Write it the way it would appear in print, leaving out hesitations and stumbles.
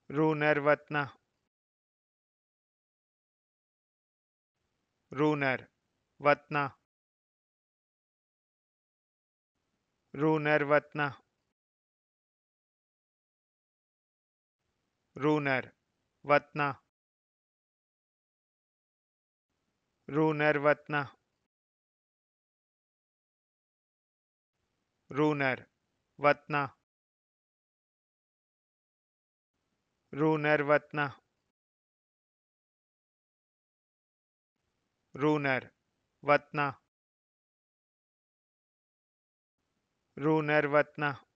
Runarvatna, Runar, Vatna, Runarvatna, Runar, Vatna, Runarvatna, Runar, Vatna, Runarvatna, Runar, Vatna, Runarvatna,